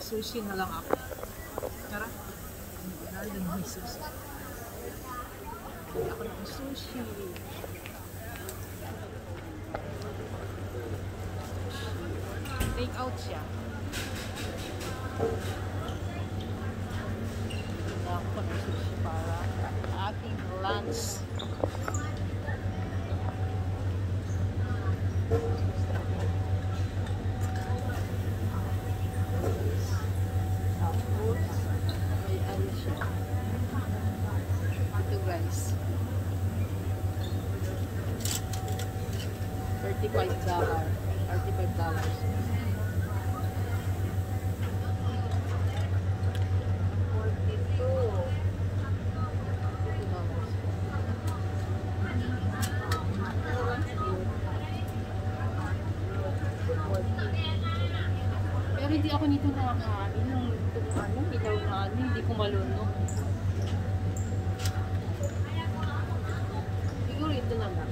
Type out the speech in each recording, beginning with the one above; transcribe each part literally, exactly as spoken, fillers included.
Sushi na lang ako. Tara. Dahil din may sushi. Ako ng sushi. Take out siya. Ako ng sushi para aking lunch. thirty-five dollars. thirty-five dollars. forty-two. Pero hindi ako nito nakakain ng itong ano, ilaw na ano, hindi ko malunok. Siguro ito na lang.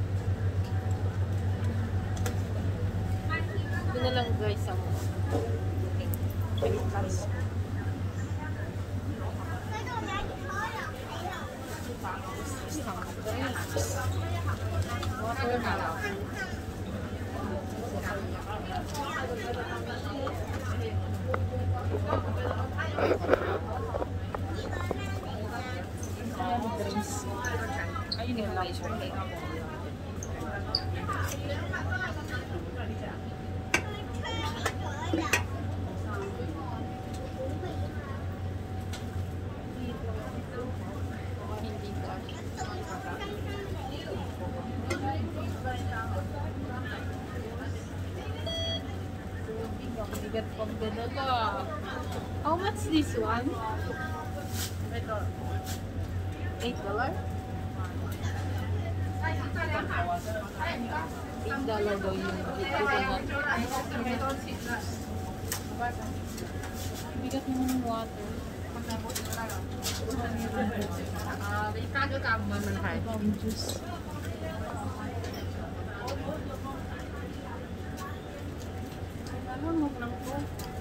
Ito na lang guys ang Pilipinas. Water na lang. Ayun yung lang siya. Bigat pang ganala. How much this one? eight dollars? eight dollars daw yung coconut. Bigat naman yung water. Ah, ikago ka mo man kahit yung juice. Ano mo lang po?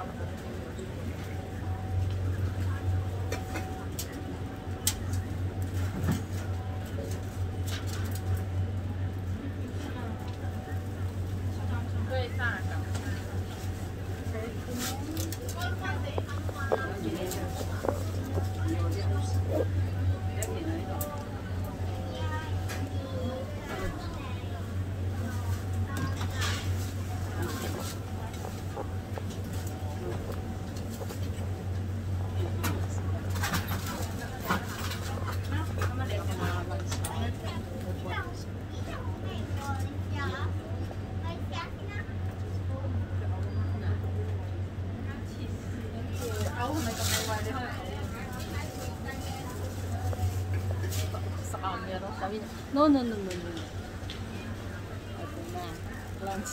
Sa camera, sabi niya, no, no, no, no, no. Ito na, lunch.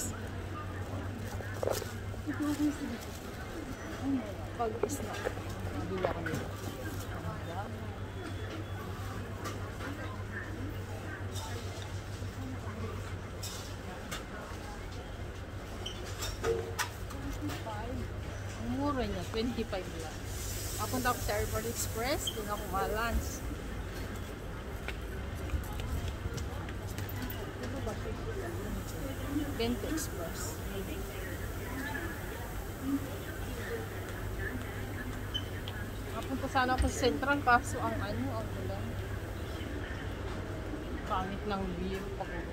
Ito ako yung sabi ko. Pag-is na. Nabila ko nito. Ang mura niya, twenty-five lang. Papunta ako sa Airport Express, doon ako ma-lunch. Bento Express. Papunta sana ako sa Central, kaso ang ano, ang ulan. Pangit ng view pag ulan.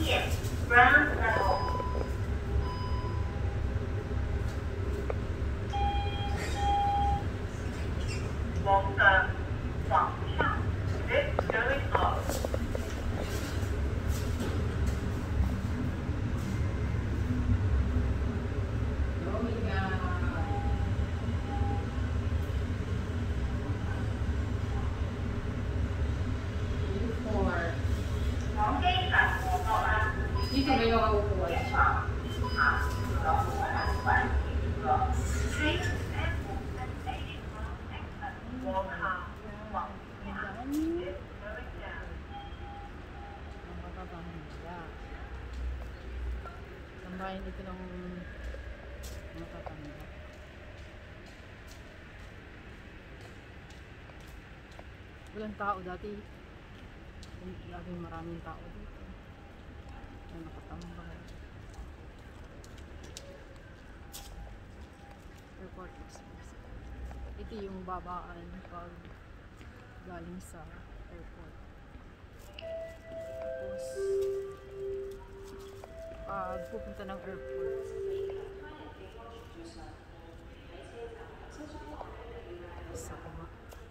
线 ground level。往上，往上 lift going up。黄飞转国道安。 你怎么又要我？ 前往啊，这个湖南环这个 Street and walk up 往下 lift going down。 Ang matatanda. Tambahin ito ng matatanda. Walang tao dati. Laging maraming tao dito. Na nakatambay. Airport Express. Ito yung babaan pag galing sa airport. Tapos pag pupunta ng airport, sa kuma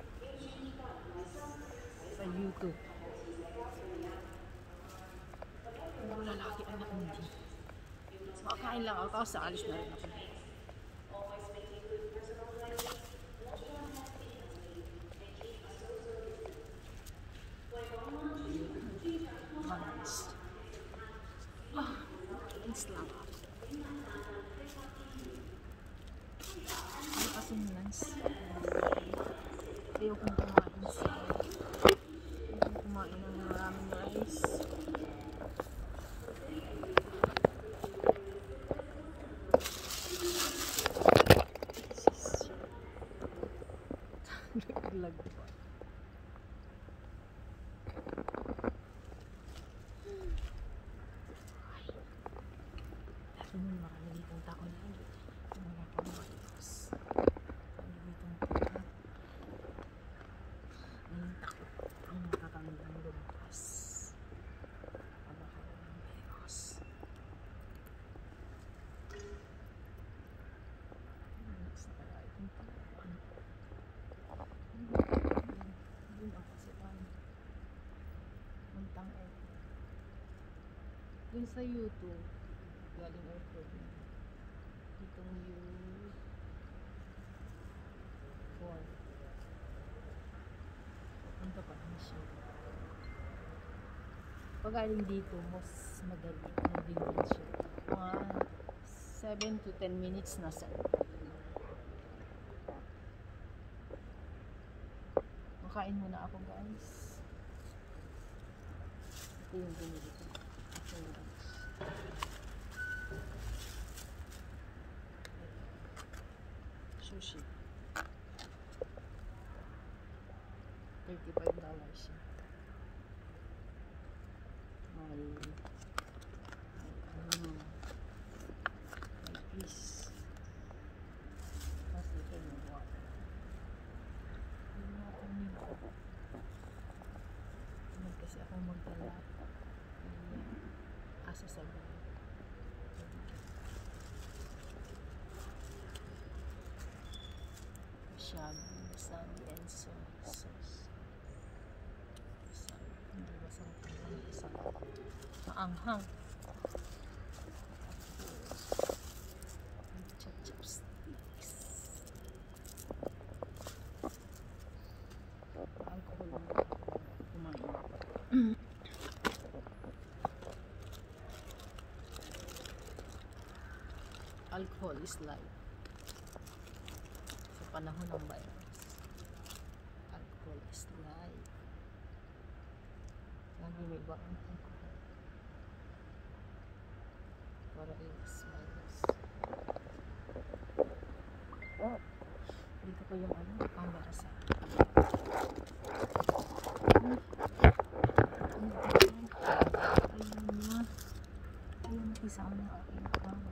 sa YouTube. Puro lalaki anak hindi. Makakain lang ako tapos alis na rin ako. Manis. Ah, manis lang ako. Ano kasi manis? Ayaw kong kumain sa ayaw kong kumain ng maraming rice. Lag pa. Dahil mo marami ditong tao na mga pamalos. Marami ditong tao. Ngayon takot ang matatandang lumpas. Pabakaw ng Beros. Sa kaya itong takot. Doon ako sa pan Muntang airport. Doon sa YouTube galing airport na itong U four punta pa rin siya. Pag galing dito mas madali na din din siya, mga seven to ten minutes na sa makain muna ako guys. Ito yung binili ko. Ito yung rice. Sushi. thirty-five dollars siya. May may ano may fish. Tapos ito yung water. Yung water nila. Tamad kasi ako magdala. Asa sa bahay. Shabu, wasabi, and soy sauce. Wasabi. Hindi masarap ang masarap. Maanghang. Chopsticks. Alcohol na kumain. Alcohol is life. Sa panahon ng virus, alcohol is life. Lagi may baon alcohol para iwas virus. Dito ko yung ano, camera sa ayun na. Ayun na kisama ng aking camera.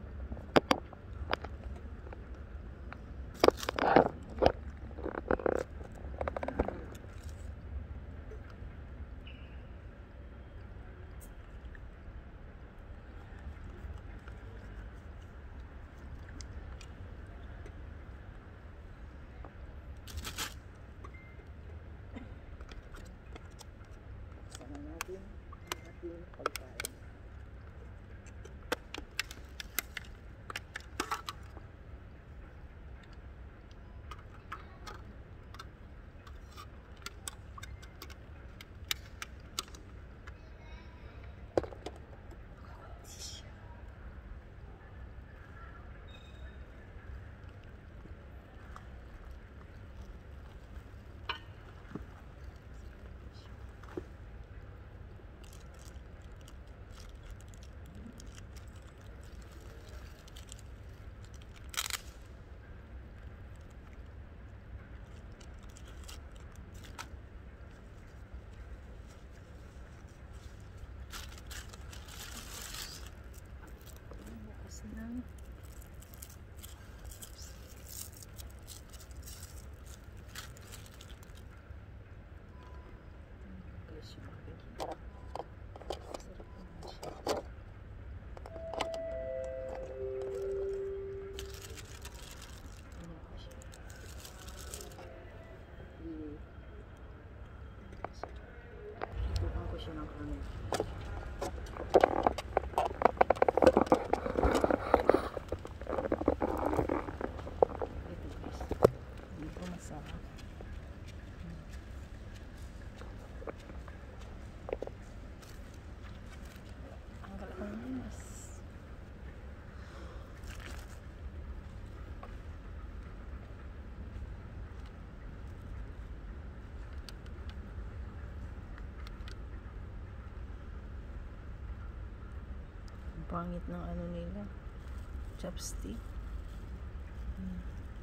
Pangit ng ano nila. Chopstick. Hmm.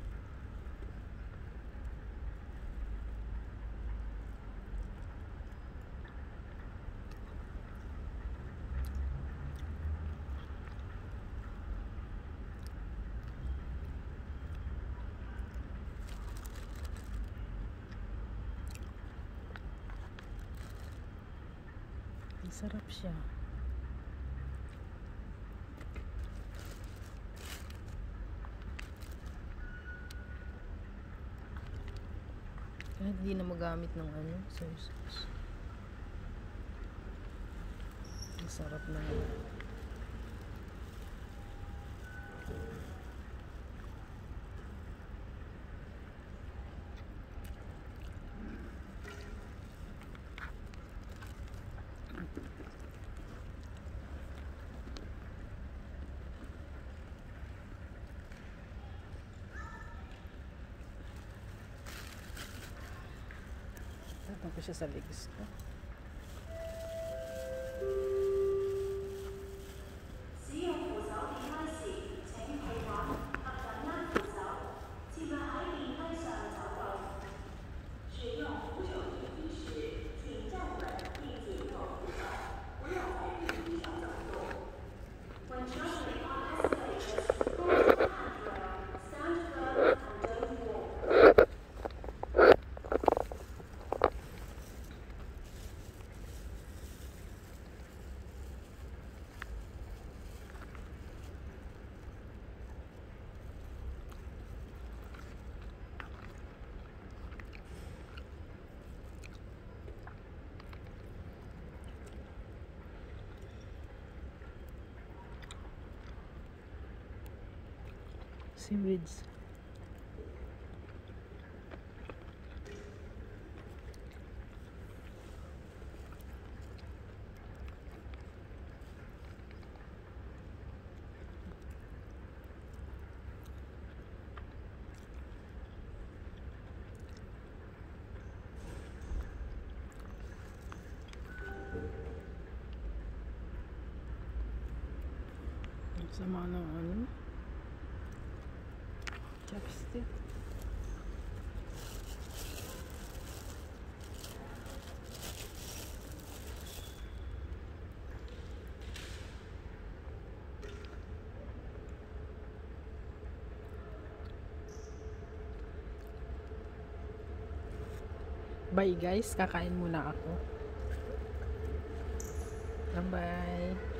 Sarap siya. Kahit hindi na magamit ng ano, soy sauce. Ang sarap na. Tatang ko siya sa legs ko. Seaweeds. Sama ng ano? Chopstick. Bye guys, kakain muna ako. Bye bye.